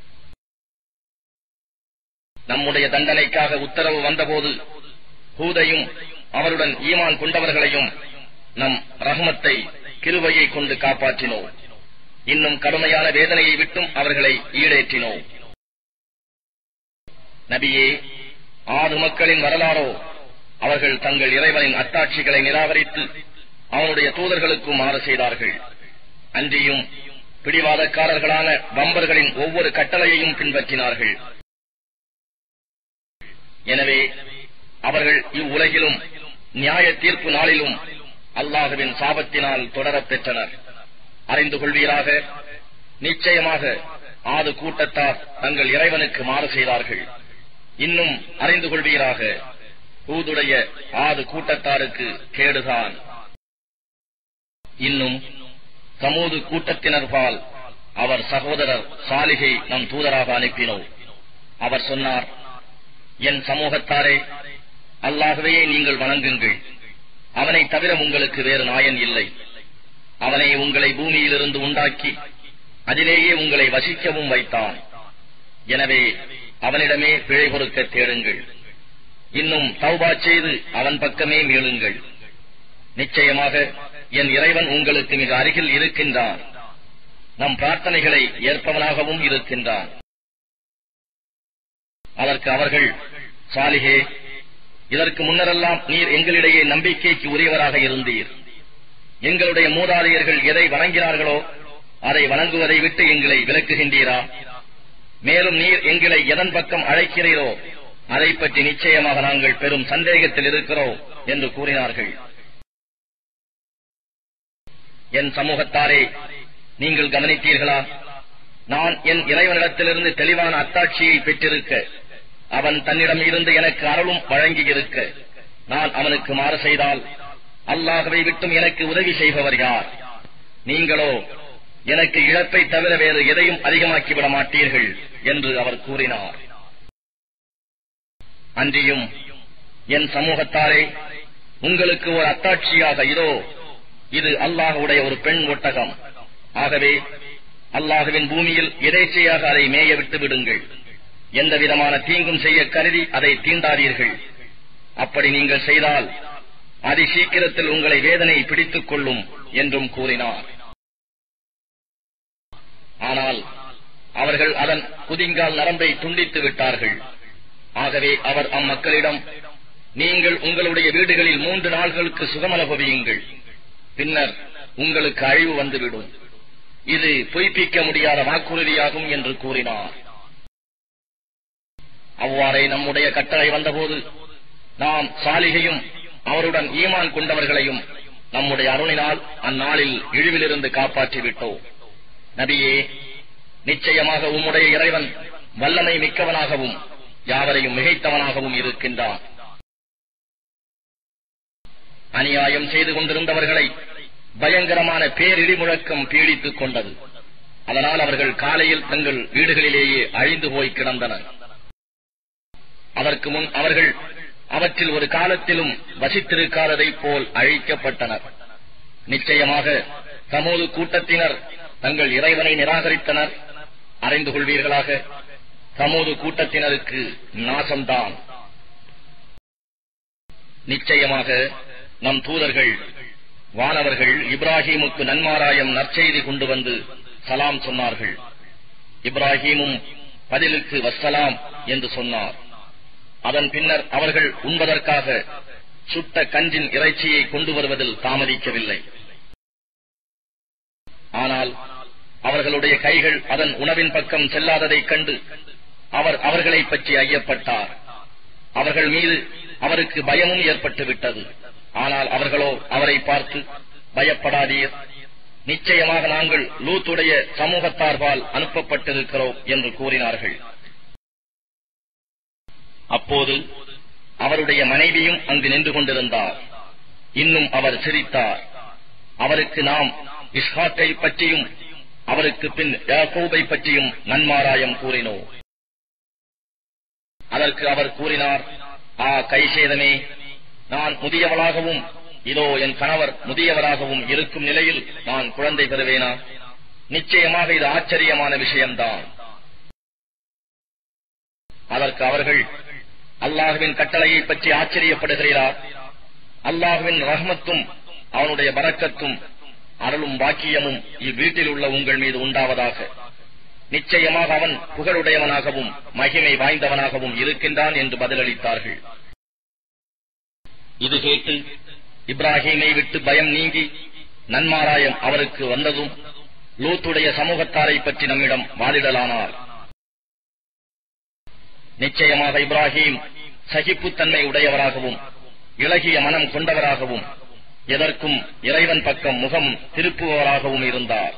நம்முடைய தண்டனைக்காக உத்தரவு வந்தபோது ஹூதையும் அவருடன் ஈமான் கொண்டவர்களையும் நம் ரஹ்மத்தை கிருபையை கொண்டு காப்பாற்றினோம். இன்னும் கடுமையான வேதனையை விட்டும் அவர்களை ஈடேற்றினோம். நபியே, ஆது மக்களின் வரலாறோ, அவர்கள் தங்கள் இறைவனின் அத்தாட்சிகளை நிராகரித்து அவனுடைய தூதர்களுக்கும் மாறு செய்தார்கள். அன்றியும் பிடிவாதக்காரர்களான வம்பர்களின் ஒவ்வொரு கட்டளையையும் பின்பற்றினார்கள். எனவே அவர்கள் இவ்வுலகிலும் நியாய தீர்ப்பு நாளிலும் அல்லாஹ்வின் சாபத்தினால் தொடரப் பெற்றனர். அறிந்து கொள்வீராக, நிச்சயமாக ஆது கூட்டத்தார் தங்கள் இறைவனுக்கு மாறு செய்தார்கள். இன்னும் அறிந்து கொள்வீராக, ஹூதுடைய ஆது கூட்டத்தாருக்கு கேடுதான். இன்னும் சமூது கூட்டத்தினர்பால் அவர் சகோதரர் சாலிகை நம் தூதராக அனுப்பினோம். அவர் சொன்னார், என் சமூகத்தாரே, அல்லாஹ்வையே நீங்கள் வணங்குங்கள். அவனை தவிர உங்களுக்கு வேறு நாயன் இல்லை. அவனை உங்களை பூமியிலிருந்து உண்டாக்கி அதிலேயே உங்களை வசிக்கவும் வைத்தான். எனவே அவனிடமே பிழை பொறுக்க தேடுங்கள். இன்னும் தௌபா செய்து அவன் பக்கமே மீளுங்கள். நிச்சயமாக என் இறைவன் உங்களுக்கு மிக அருகில் இருக்கின்றான். நம் பிரார்த்தனைகளை ஏற்பவனாகவும் இருக்கின்றான். அதற்கு அவர்கள், சாலிகே, இதற்கு முன்னரெல்லாம் நீர் எங்களிடையே நம்பிக்கைக்கு உரியவராக இருந்தீர். எங்களுடைய மூதாதையர்கள் எதை வணங்கினார்களோ அதை வணங்குவதை விட்டு எங்களை விலக்குகின்றீரா? மேலும் நீர் எங்களை எதன் பக்கம் அழைக்கிறீரோ அதை பற்றி நிச்சயமாக நாங்கள் பெரும் சந்தேகத்தில் இருக்கிறோம் என்று கூறினார்கள். என் சமூகத்தாரே, நீங்கள் கவனித்தீர்களா? நான் என் இறைவனிடத்திலிருந்து தெளிவான அத்தாட்சியை பெற்றிருக்க, அவன் தன்னிடம் இருந்து எனக்கு அருளும் வழங்கியிருக்க, நான் அவனுக்கு மாறு செய்தால் அல்லாஹ்வை விட்டும் எனக்கு உதவி செய்பவர் யார்? நீங்களோ எனக்கு இழப்பை தவிர வேறு எதையும் அதிகமாக்கிவிட மாட்டீர்கள் என்று அவர் கூறினார். அன்றியும் என் சமூகத்தாரே, உங்களுக்கு ஒரு அத்தாட்சியாக இதோ, இது அல்லாஹ்வுடைய ஒரு பெண் ஒட்டகம். ஆகவே அல்லாஹ்வின் பூமியில் எதேச்சையாக அதை மேய விட்டு விடுங்கள். எந்த விதமான தீங்கும் செய்ய கருதி அதை தீண்டாதீர்கள். அப்படி நீங்கள் செய்தால் அதி சீக்கிரத்தில் உங்களை வேதனை பிடித்துக் கொள்ளும் என்றும் கூறினார். ஆனால் அவர்கள் அதன் குதிங்கால் நரம்பை துண்டித்து விட்டார்கள். ஆகவே அவர் அம்மக்களிடம், நீங்கள் உங்களுடைய வீடுகளில் 3 நாள்களுக்கு சுகம் அனுபவியுங்கள், பின்னர் உங்களுக்கு அழிவு வந்துவிடும். இது பொய்ப்பிக்க முடியாத வாக்குறுதியாகும் என்று கூறினார். அவ்வாறே நம்முடைய கட்டளை வந்தபோது நாம் சாலிகையும் அவருடன் ஈமான் கொண்டவர்களையும் நம்முடைய அருளினால் அந்நாளில் இழிவிலிருந்து காப்பாற்றிவிட்டோம். நபியே, நிச்சயமாக உம்முடைய இறைவன் வல்லமை மிக்கவனாகவும் யாவரையும் மிகைத்தவனாகவும் இருக்கின்றான். அநியாயம் செய்து கொண்டிருந்தவர்களை பயங்கரமான பேரிடி முழக்கம் பீடித்துக் கொண்டது. அதனால் அவர்கள் காலையில் தங்கள் வீடுகளிலேயே அழிந்து போய் கிடந்தனர். அதற்கு முன் அவர்கள் அவற்றில் ஒரு காலத்திலும் வசித்திருக்காததைப் போல் அழிக்கப்பட்டனர். நிச்சயமாக சமூது கூட்டத்தினர் தங்கள் இறைவனை நிராகரித்தனர். அறிந்து கொள்வீர்களாக, சமூது கூட்டத்தினருக்கு நாசம்தான். நிச்சயமாக நம் தூதர்கள் வானவர்கள் இப்ராஹீமுக்கு நன்மாராயம் நற்செய்தி கொண்டு வந்து சலாம் சொன்னார்கள். இப்ராஹீமும் பதிலுக்கு வஸ்ஸலாம் என்று சொன்னார். அதன் பின்னர் அவர்கள் உண்பதற்காக சுட்ட கஞ்சின் இறைச்சியை கொண்டு வருவதில் தாமதிக்கவில்லை. ஆனால் அவர்களுடைய கைகள் அதன் உணவின் பக்கம் செல்லாததைக் கண்டு அவர் அவர்களை பற்றி ஐயப்பட்டார். அவர்கள் மீது அவருக்கு பயமும் ஏற்பட்டுவிட்டது. ஆனால் அவர்களோ அவரை பார்த்து, பயப்படாதீர், நிச்சயமாக நாங்கள் லூத்துடைய சமூகத்தார்பால் அனுப்பப்பட்டிருக்கிறோம் என்று கூறினார்கள். அப்போது அவருடைய மனைவியும் அங்கு நின்று கொண்டிருந்தார். இன்னும் அவர் சிரித்தார். அவருக்கு நாம் இஸ்ஹாக்கை பற்றியும் அவருக்கு பின் யாக்கூபை பற்றியும் நன்மாராயம் கூறினோம். அதற்கு அவர் கூறினார், கைசேதமே, நான் முதியவளாகவும் இதோ என் கணவர் முதியவராகவும் இருக்கும் நிலையில் நான் குழந்தை பெறுவேனா? நிச்சயமாக இது ஆச்சரியமான விஷயம்தான். அதற்கு அவர்கள், அல்லாஹ்வின் கட்டளையை பற்றி ஆச்சரியப்படுகிறீரா? அல்லாஹ்வின் ரஹ்மத்தும் அவனுடைய பரக்கத்தும் அருளும் பாக்கியமும் இவ்வீட்டில் உள்ள உங்கள் மீது உண்டாவதாக. நிச்சயமாக அவன் புகழுடையவனாகவும் மகிமை வாய்ந்தவனாகவும் இருக்கின்றான் என்று பதிலளித்தார்கள். இது கேட்டு இப்ராஹீமை விட்டு பயம் நீங்கி நன்மாராயம் அவருக்கு வந்ததும் லூத்துடைய சமூகத்தாரை பற்றி நம்மிடம் வாதிடலானார். நிச்சயமாக இப்ராஹீம் சகிப்புத்தன்மை உடையவராகவும் இளகிய மனம் கொண்டவராகவும் எதற்கும் இறைவன் பக்கம் முகம் திருப்புபவராகவும் இருந்தார்.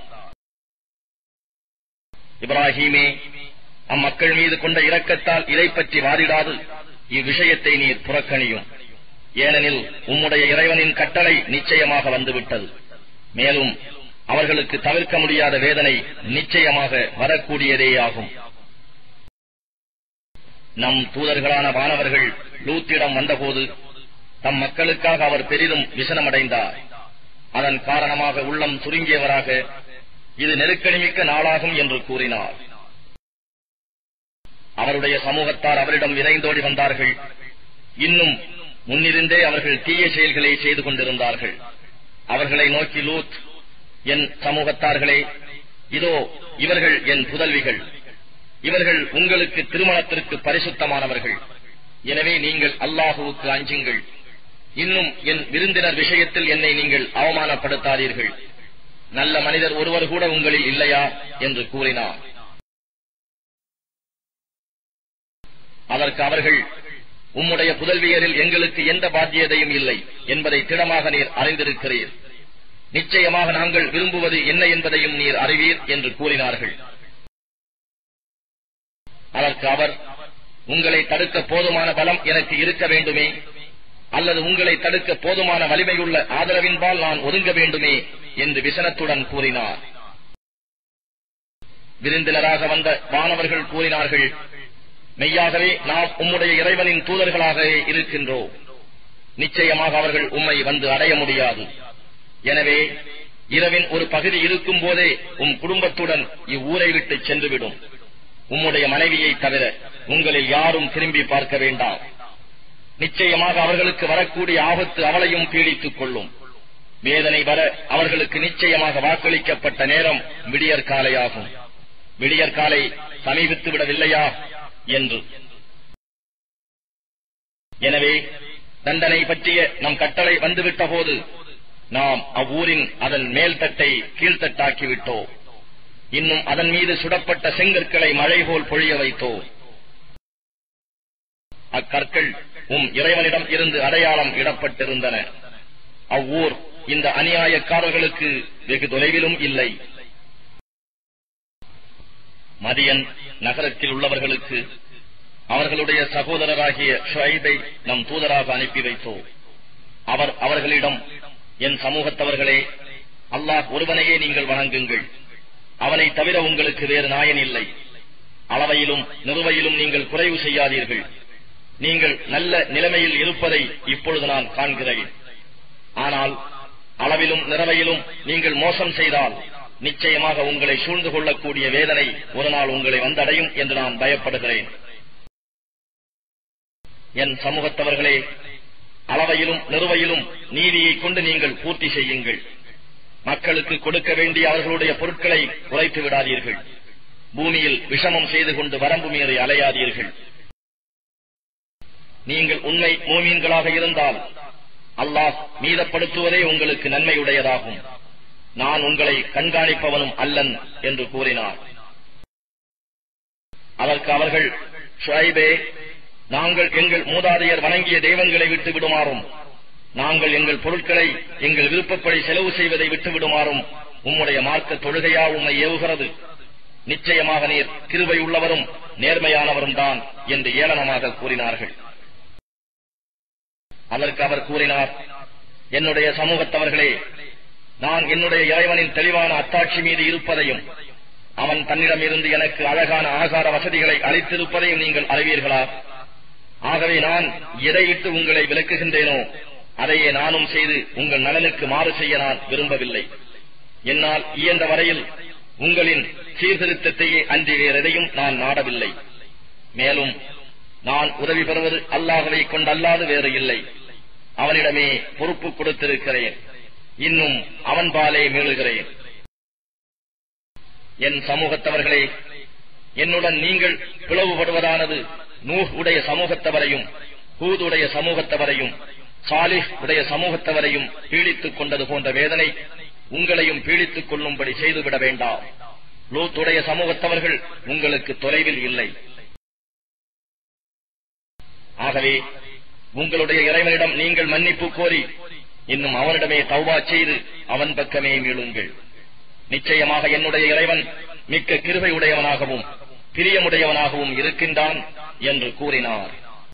இப்ராஹீமே, அம்மக்கள் மீது கொண்ட இரக்கத்தால் இதை பற்றி வாதிடாது இவ்விஷயத்தை நீர் புறக்கணியும். ஏனெனில் உம்முடைய இறைவனின் கட்டளை நிச்சயமாக வந்துவிட்டது. மேலும் அவர்களுக்கு தவிர்க்க முடியாத வேதனை நிச்சயமாக வரக்கூடியதேயாகும். நம் தூதர்களான வானவர்கள் லூத்திடம் வந்தபோது தம் மக்களுக்காக அவர் பெரிதும் விசனமடைந்தார். அதன் காரணமாக உள்ளம் சுருங்கியவராக இது நெருக்கடிமிக்க நாளாகும் என்று கூறினார். அவருடைய சமூகத்தார் அவரிடம் விரைந்தோடி வந்தார்கள். இன்னும் முன்னிருந்தே அவர்கள் தீய செயல்களை செய்து கொண்டிருந்தார்கள். அவர்களை நோக்கி லூத், என் சமூகத்தார்களே, இதோ இவர்கள் என் புதல்விகள். இவர்கள் உங்களுக்கு திருமணத்திற்கு பரிசுத்தமானவர்கள். எனவே நீங்கள் அல்லாஹுவுக்கு அஞ்சுங்கள். இன்னும் என் விருந்தினர் விஷயத்தில் என்னை நீங்கள் அவமானப்படுத்தாதீர்கள். நல்ல மனிதர் ஒருவர் கூட உங்களில் இல்லையா என்று கூறினார். அதற்கு அவர்கள், உம்முடைய புதல்வியரில் எங்களுக்கு எந்த பாத்தியதையும் இல்லை என்பதை திடமாக நீர் அறிந்திருக்கிறீர். நிச்சயமாக நாங்கள் விரும்புவது என்ன என்பதையும் நீர் அறிவீர் என்று கூறினார்கள். அதற்கு அவர், உங்களை தடுக்க போதுமான பலம் எனக்கு இருக்க வேண்டுமே, அல்லது உங்களை தடுக்க போதுமான வலிமையுள்ள ஆதரவின்பால் நான் ஒதுங்க வேண்டுமே என்று விசனத்துடன் கூறினார். விருந்தினராக வந்த வானவர்கள் கூறினார்கள், மெய்யாகவே நாம் உம்முடைய இறைவனின் தூதர்களாக இருக்கின்றோம். நிச்சயமாக அவர்கள் உம்மை வந்து அடைய முடியாது. எனவே இரவின் ஒரு பகுதி இருக்கும் போதே உம் குடும்பத்துடன் இவ்வூரை விட்டு சென்றுவிடும். உம்முடைய மனைவியை தவிர உங்களில் யாரும் திரும்பி பார்க்க வேண்டாம். நிச்சயமாக அவர்களுக்கு வரக்கூடிய ஆபத்து அவளையும் பீடித்துக் கொள்ளும். வேதனை வர அவர்களுக்கு நிச்சயமாக வாக்களிக்கப்பட்ட நேரம் விடியற்காலையாகும். விடியற்காலை சமீபித்து விடவில்லையா என்று. எனவே தண்டனை பற்றிய நம் கட்டளை வந்துவிட்ட போது நாம் அவ்வூரின் அதன் மேல்தட்டை கீழ்த்தட்டாக்கிவிட்டோம். இன்னும் அதன் மீது சுடப்பட்ட செங்கற்களை மழை போல் பொழிய வைத்தோம். அக்கற்கள் உம் இறைவனிடம் இருந்து அடையாளம் இடப்பட்டிருந்தன. அவ்வூர் இந்த அநியாயக்காரர்களுக்கு வெகு தொலைவிலும் இல்லை. மதியன் நகரத்தில் உள்ளவர்களுக்கு அவர்களுடைய சகோதரராகிய ஷுஐபை நம் தூதராக அனுப்பி வைத்தோம். அவர் அவர்களிடம், என் சமூகத்தவர்களே, அல்லாஹ் ஒருவனையே நீங்கள் வணங்குங்கள். அவனை தவிர உங்களுக்கு வேறு நாயன் இல்லை. அளவையிலும் நிறுவையிலும் நீங்கள் குறைவு செய்யாதீர்கள். நீங்கள் நல்ல நிலைமையில் இருப்பதை இப்பொழுது நான் காண்கிறேன். ஆனால் அளவிலும் நிறவையிலும் நீங்கள் மோசம் செய்தால் நிச்சயமாக உங்களை சூழ்ந்து கொள்ளக்கூடிய வேதனை ஒரு நாள் உங்களை வந்தடையும் என்று நான் பயப்படுகிறேன். என் சமூகத்தவர்களே, அளவையிலும் நிறுவையிலும் நீதியை கொண்டு நீங்கள் பூர்த்தி செய்யுங்கள். மக்களுக்கு கொடுக்க வேண்டிய அவர்களுடைய பொருட்களை குறைத்து விடாதீர்கள். பூமியில் விஷமம் செய்து கொண்டு வரம்பு மீறி அலையாதீர்கள். நீங்கள் உண்மை மூமீன்களாக இருந்தால் அல்லாஹ் மீதப்படுத்துவதே உங்களுக்கு நன்மையுடையதாகும். நான் உங்களை கண்காணிப்பவனும் அல்லன் என்று கூறினார். அதற்கு அவர்கள், ஷுஐபே, நாங்கள் எங்கள் மூதாதையர் வணங்கிய தெய்வங்களை விட்டு விடுமாறும், நாங்கள் எங்கள் பொருட்களை எங்கள் விருப்பப்படி செலவு செய்வதை விட்டு விடுமாறும் உம்முடைய மார்க்க தொழுகையா உம்மை ஏவுகிறது? நிச்சயமாக நீர் கிருபை உள்ளவரும் நேர்மையானவரும் தான் என்று ஏளனமாக கூறினார்கள். அதற்கு அவர் கூறினார், என்னுடைய சமூகத்தவர்களே, நான் என்னுடைய இறைவனின் தெளிவான அத்தாட்சி மீது இருப்பதையும் அவன் தன்னிடமிருந்து எனக்கு அழகான ஆகார வசதிகளை அளித்திருப்பதையும் நீங்கள் அறிவீர்களா? ஆகவே நான் எதையிட்டு உங்களை விலக்குகின்றேனோ அதையே நானும் செய்து உங்கள் நலனுக்கு மாறு செய்ய நான் விரும்பவில்லை. என்னால் இயன்ற வரையில் உங்களின் சீர்திருத்தத்தையே அன்றி வேறெதையும் நான் நாடவில்லை. மேலும் நான் உதவி பெறுவது அல்லாஹ்வை கொண்டல்லாது வேறு இல்லை. அவனிடமே பொறுப்பு கொடுத்திருக்கிறேன். இன்னும் அவன் பாலே மீளுகிறேன். என் சமூகத்தவர்களே, என்னுடன் நீங்கள் பிளவுபடுவதானது நூஹ் உடைய சமூகத்தவரையும், ஹூத் உடைய சமூகத்தவரையும், சாலிஹ் உடைய சமூகத்தவரையும் பீடித்துக் கொண்டது போன்ற வேதனை உங்களையும் பீடித்துக் கொள்ளும்படி செய்துவிட வேண்டாம். லூத் உடைய சமூகத்தவர்கள் உங்களுக்கு தொலைவில் இல்லை. ஆகவே உங்களுடைய இறைவனிடம் நீங்கள் மன்னிப்பு கோரி இன்னும் அவனிடமே தௌபா செய்து அவன் பக்கமே மீளுங்கள். நிச்சயமாக என்னுடைய இறைவன் மிக்க கிருபை உடையவனாகவும் பிரியமுடையவனாகவும் இருக்கின்றான் என்று கூறினார்.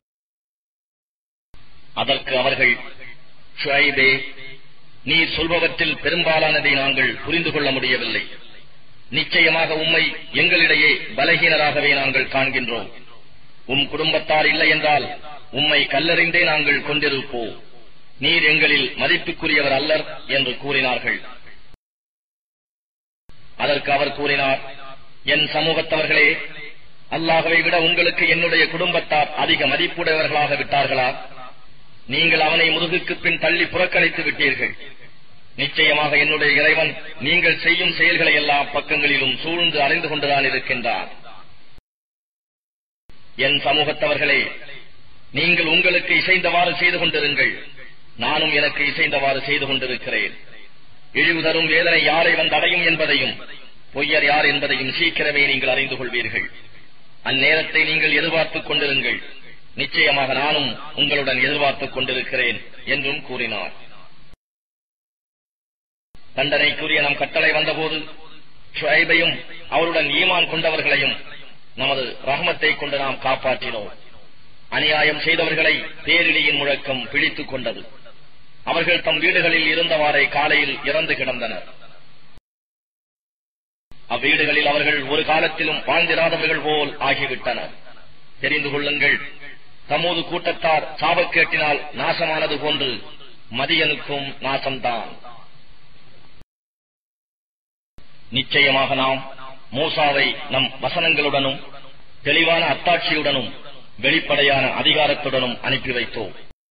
அதற்கு அவர்கள், ஷுஐபே, நீர் சொல்பவற்றில் பெரும்பாலானதை நாங்கள் புரிந்து கொள்ள முடியவில்லை. நிச்சயமாக உம்மை எங்களிடையே பலகீனராகவே நாங்கள் காண்கின்றோம். குடும்பத்தார் இல்லை என்றால் உம்மை கல்லறிந்தே நாங்கள் கொண்டிருப்போம். நீர் எங்களில் மதிப்புக்குரியவர் அல்லர் என்று கூறினார்கள். அதற்கு அவர் கூறினார், என் சமூகத்தவர்களே, அல்லாஹ்வை விட உங்களுக்கு என்னுடைய குடும்பத்தார் அதிக மதிப்புடையவர்களாக விட்டார்களா? நீங்கள் அவனை முதுகுக்கு பின் தள்ளி புறக்கணித்து விட்டீர்கள். நிச்சயமாக என்னுடைய இறைவன் நீங்கள் செய்யும் செயல்களை எல்லா பக்கங்களிலும் சூழ்ந்து அறிந்து கொண்டுதான் இருக்கின்றார். என் சமூகத்தவர்களே, நீங்கள் உங்களுக்கு இசைந்தவாறு செய்து கொண்டிருங்கள். நானும் எனக்கு இசைந்தவாறு செய்து கொண்டிருக்கிறேன். இழிவு தரும் வேதனை யாரை வந்தடையும் என்பதையும் பொய்யர் யார் என்பதையும் சீக்கிரமே நீங்கள் அறிந்து கொள்வீர்கள். அந்நேரத்தை நீங்கள் எதிர்பார்த்துக் கொண்டிருங்கள். நிச்சயமாக நானும் உங்களுடன் எதிர்பார்த்துக் கொண்டிருக்கிறேன் என்றும் கூறினார். தண்டனைக்குரிய நம் கட்டளை வந்தபோது ஷுஐபையும் அவருடன் ஈமான் கொண்டவர்களையும் நமது ரஹ்மத்தை கொண்டு நாம் காப்பாற்றினோம். அநியாயம் செய்தவர்களை பேரிடியின் முழக்கம் பிடித்துக் கொண்டது. அவர்கள் தம் வீடுகளில் இருந்தவாறே காலையில் இறந்து கிடந்தனர். அவ்வீடுகளில் அவர்கள் ஒரு காலத்திலும் வாழ்ந்திராதவர்கள் போல் ஆகிவிட்டனர். தெரிந்து கொள்ளுங்கள், தமது கூட்டத்தார் சாபக்கேட்டினால் நாசமானது போன்று மதியனுக்கும் நாசம்தான். நிச்சயமாக நாம் மூசாவை நம் வசனங்களுடனும் தெளிவான அத்தாட்சியுடனும் வெளிப்படையான அதிகாரத்துடனும் அனுப்பி வைத்தோம்.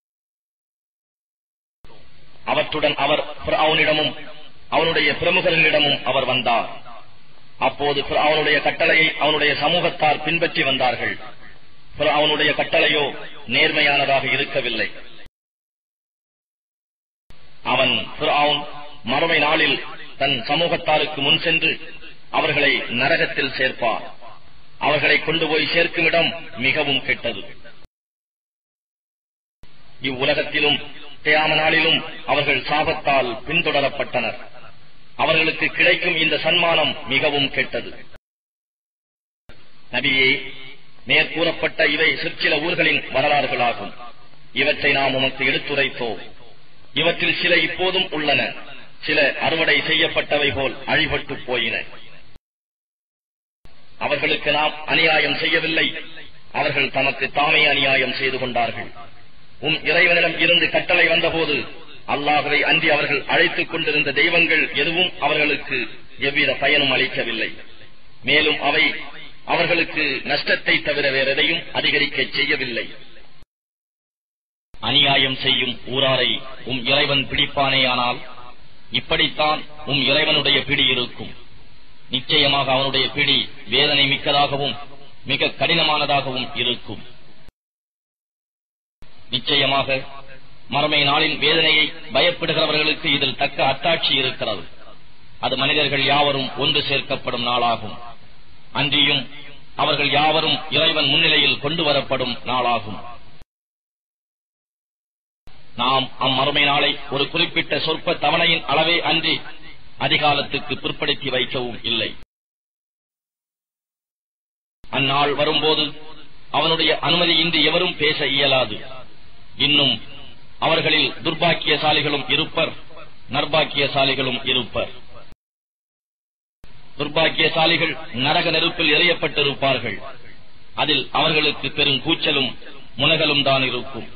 அவற்றுடன் அவர் ஃபிர்அவுனிடமும் அவனுடைய பிரமுகர்களிடமும் அவர் வந்தார். அப்போது ஃபிர்அவுனுடைய கட்டளையை அவனுடைய சமூகத்தார் பின்பற்றி வந்தார்கள். ஃபிர்அவுனுடைய கட்டளையோ நேர்மையானதாக இருக்கவில்லை. அவன் ஃபிர்அவுன் மறுமை நாளில் தன் சமூகத்தாருக்கு முன் சென்று அவர்களை நரகத்தில் சேர்ப்பார். அவர்களை கொண்டு போய் சேர்க்கும் இடம் மிகவும் கெட்டது. இவ்வுலகத்திலும் கியாம நாளிலும் அவர்கள் சாபத்தால் பின்தொடரப்பட்டனர். அவர்களுக்கு கிடைக்கும் இந்த சன்மானம் மிகவும் கெட்டது. நபியே, மேற்கூறப்பட்ட இவை சிற்சில ஊர்களின் வரலாறுகளாகும். இவற்றை நாம் உமக்கு எடுத்துரைத்தோம். இவற்றில் சில இப்போதும் உள்ளன, சில அறுவடை செய்யப்பட்டவை போல் அழிபட்டு போயின. அவர்களுக்கு நாம் அநியாயம் செய்யவில்லை, அவர்கள் தமக்கு தாமே அநியாயம் செய்து கொண்டார்கள். இறைவனிடம் இருந்து கட்டளை வந்தபோது அல்லாஹ்வை அன்றி அவர்கள் அழைத்துக் கொண்டிருந்த தெய்வங்கள் எதுவும் அவர்களுக்கு எவ்வித பயனும் அளிக்கவில்லை. மேலும் அவை அவர்களுக்கு நஷ்டத்தை தவிர வேறெதையும் அதிகரிக்க செய்யவில்லை. அநியாயம் செய்யும் ஊராரை இறைவன் பிடிப்பானேயானால் இப்படித்தான் இறைவனுடைய பிடி இருக்கும். நிச்சயமாக அவனுடைய பிடி வேதனை மிக்கதாகவும் மிக கடினமானதாகவும் இருக்கும். நிச்சயமாக மறுமை நாளின் வேதனையை பயப்படுகிறவர்களுக்கு இதில் தக்க அத்தாட்சி இருக்கிறது. அது மனிதர்கள் யாவரும் ஒன்று சேர்க்கப்படும் நாளாகும். அன்றியும் அவர்கள் யாவரும் இறைவன் முன்னிலையில் கொண்டு வரப்படும் நாளாகும். நாம் அம்மறுமை நாளை ஒரு குறிப்பிட்ட சொற்ப தவணையின் அளவே அன்றி அதிகாலத்துக்கு பிற்படுத்தி வைக்கவும் இல்லை. அந்நாள் வரும்போது அவனுடைய அனுமதியின்றி எவரும் பேச இயலாது. இன்னும் அவர்களில் துர்பாக்கியசாலிகளும் இருப்பர், நர்பாக்கியசாலிகளும் இருப்பர். துர்பாக்கியசாலிகள் நரக நெருப்பில் எறியப்பட்டிருப்பார்கள். அதில் அவர்களுக்கு பெரும் கூச்சலும் முனகலும் தான் இருக்கும்.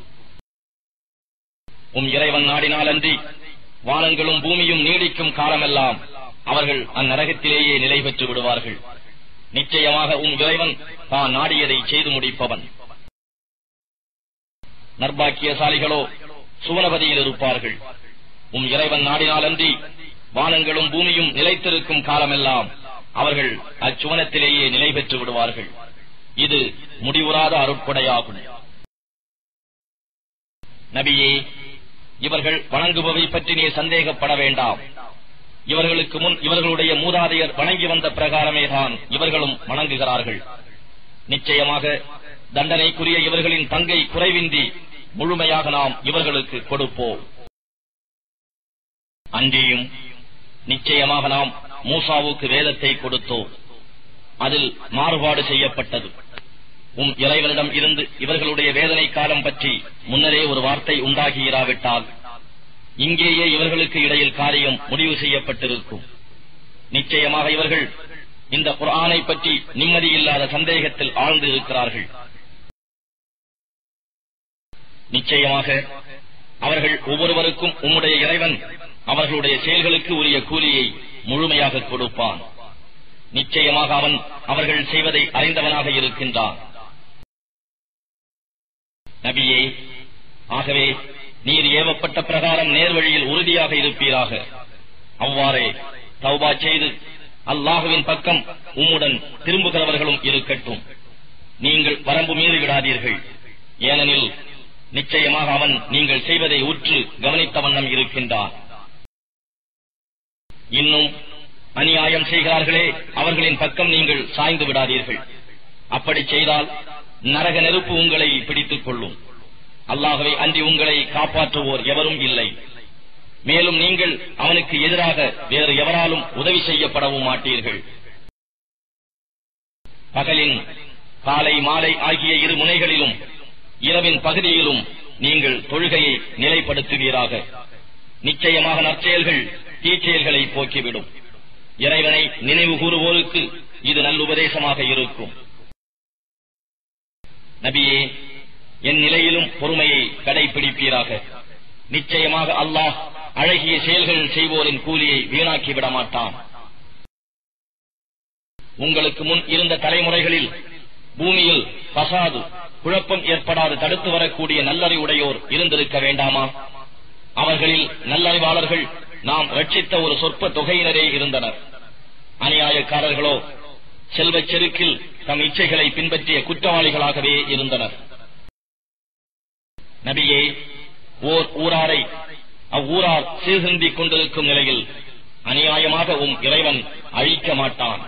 இறைவன் நாடினால் அன்றி வானங்களும் பூமியும் நீடிக்கும் காலமெல்லாம் அவர்கள் அந்நரகத்திலேயே நிலை பெற்று விடுவார்கள். நிச்சயமாக இறைவன் தான் நாடியதை செய்து முடிப்பவன். நர்பாக்கியசாலிகளோ சுவனபதியில் இருப்பார்கள். உம் இறைவன் நாடினாலன்றி வானங்களும் பூமியும் நிலைத்திருக்கும் காலமெல்லாம் அவர்கள் அச்சுவனத்திலேயே நிலை பெற்று விடுவார்கள். இது முடிவுறாத அருட்கொடையாகும். நபியே, இவர்கள் வணங்குபவை பற்றி நீ சந்தேகப்பட வேண்டாம். இவர்களுக்கு முன் இவர்களுடைய மூதாதையர் வணங்கி வந்த பிரகாரமேதான் இவர்களும் வணங்குகிறார்கள். நிச்சயமாக தண்டனைக்குரிய இவர்களின் பங்கை குறைவின்றி முழுமையாக நாம் இவர்களுக்கு கொடுப்போம். அன்றியும் நிச்சயமாக நாம் மூசாவுக்கு வேதத்தை கொடுத்தோம். அதில் மாறுபாடு செய்யப்பட்டது. உம் இறைவனிடம் இருந்து இவர்களுடைய வேதனை காலம் பற்றி முன்னரே ஒரு வார்த்தை உண்டாகியிராவிட்டால் இங்கேயே இவர்களுக்கு இடையில் காரியம் முடிவு செய்யப்பட்டிருக்கும். நிச்சயமாக இவர்கள் இந்த குர்ஆனை பற்றி நிம்மதியில்லாத சந்தேகத்தில் ஆழ்ந்து இருக்கிறார்கள். நிச்சயமாக அவர்கள் ஒவ்வொருவருக்கும் உம்முடைய இறைவன் அவர்களுடைய செயல்களுக்கு உரிய கூலியை முழுமையாக கொடுப்பான். நிச்சயமாக அவன் அவர்கள் செய்வதை அறிந்தவனாக இருக்கின்றான். நபியே, ஆகவே நீர் ஏவப்பட்ட பிரகாரம் நேர்வழியில் உறுதியாக இருப்பீராக. அவ்வாறே தௌபா செய்து அல்லாஹுவின் பக்கம் உம்முடன் திரும்புகிறவர்களும் இருக்கட்டும். நீங்கள் வரம்பு மீறிவிடாதீர்கள். ஏனெனில் நிச்சயமாக அவன் நீங்கள் செய்வதை உற்று கவனித்த வண்ணம் இருக்கின்றான். இன்னும் அநியாயம் செய்கிறார்களே, அவர்களின் பக்கம் நீங்கள் சாய்ந்து விடாதீர்கள். அப்படி செய்தால் நரக நெருப்பு உங்களை பிடித்துக் கொள்ளும். அல்லாஹ்வை அன்றி உங்களை காப்பாற்றுவோர் எவரும் இல்லை. மேலும் நீங்கள் அவனுக்கு எதிராக வேறு எவராலும் உதவி செய்யப்படவும் மாட்டீர்கள். பகலின் காலை மாலை ஆகிய இரு முனைகளிலும் இரவின் பகுதியிலும் நீங்கள் தொழுகையை நிலைப்படுத்துவீராக. நிச்சயமாக நற்செயல்கள் தீச்செயல்களை போக்கிவிடும். இறைவனை நினைவு கூறுவோருக்கு இது நல்லுபதேசமாக இருக்கும். நபியே, என் நிலையிலும் பொறுமையை கடைபிடிப்பீராக. நிச்சயமாக அல்லாஹ் அழகிய செயல்கள் செய்வோரின் கூலியை வீணாக்கிவிட மாட்டான். உங்களுக்கு முன் இருந்த தலைமுறைகளில் பூமியில் பசாது குழப்பம் ஏற்படாது தடுத்து வரக்கூடிய நல்லறிவுடையோர் இருந்திருக்க வேண்டாமா? அவர்களில் நல்லறிவாளர்கள் நாம் ரட்சித்த ஒரு சொற்ப தொகையினரே இருந்தனர். அநியாயக்காரர்களோ செல்வச் செருக்கில் தம் இச்சைகளை பின்பற்றிய குற்றவாளிகளாகவே இருந்தனர். நபியே, ஓர் ஊராரை அவ்வூரார் சீர்திருந்திக் கொண்டிருக்கும் நிலையில் அநியாயமாக உம் இறைவன் அழிக்க மாட்டான்.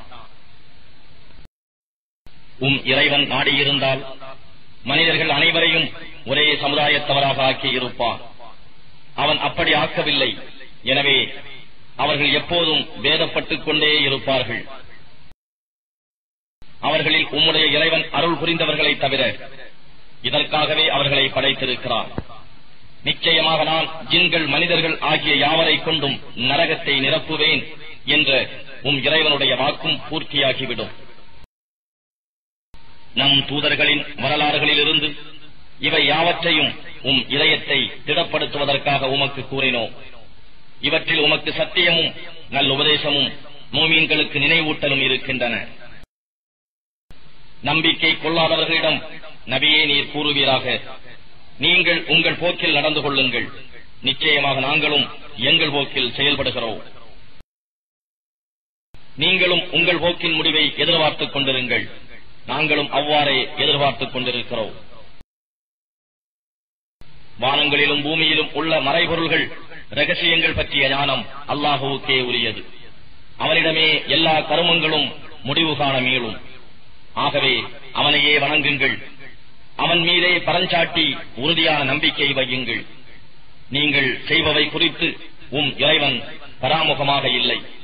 உம் இறைவன் நாடியிருந்தால் மனிதர்கள் அனைவரையும் ஒரே சமுதாயத்தவராக ஆக்கி இருப்பான். அவன் அப்படி ஆக்கவில்லை. எனவே அவர்கள் எப்போதும் வேதப்பட்டுக் கொண்டே இருப்பார்கள். அவர்களில் உம்முடைய இறைவன் அருள் புரிந்தவர்களை தவிர இதற்காகவே அவர்களை படைத்திருக்கிறான். நிச்சயமாக நான் ஜின்கள் மனிதர்கள் ஆகிய யாவரை கொண்டும் நரகத்தை நிரப்புவேன் என்ற உம் இறைவனுடைய வாக்கும் பூர்த்தியாகிவிடும். நம் தூதர்களின் வரலாறுகளிலிருந்து இவை யாவற்றையும் உம் இதயத்தை திடப்படுத்துவதற்காக உமக்கு கூறினோம். இவற்றில் உமக்கு சத்தியமும் நல்லுபதேசமும் மூமீன்களுக்கு நினைவூட்டலும் இருக்கின்றன. நம்பிக்கை கொள்ளாதவர்களிடம் நபியே நீர் கூறுவீராக, நீங்கள் உங்கள் போக்கில் நடந்து கொள்ளுங்கள். நிச்சயமாக நாங்களும் எங்கள் போக்கில் செயல்படுகிறோம். நீங்களும் உங்கள் போக்கின் முடிவை எதிர்பார்த்துக் கொண்டிருங்கள். நாங்களும் அவ்வாறே எதிர்பார்த்துக் கொண்டிருக்கிறோம். வானங்களிலும் பூமியிலும் உள்ள மறைபொருள்கள் ரகசியங்கள் பற்றிய ஞானம் அல்லாஹுவுக்கே உரியது. அவனிடமே எல்லா கருமங்களும் முடிவு காண மீளும். ஆகவே அவனையே வணங்குங்கள். அவன் மீதே பரஞ்சாட்டி உறுதியான நம்பிக்கை வையுங்கள். நீங்கள் செய்பவை குறித்து உம் இறைவன் பராமுகமாக இல்லை.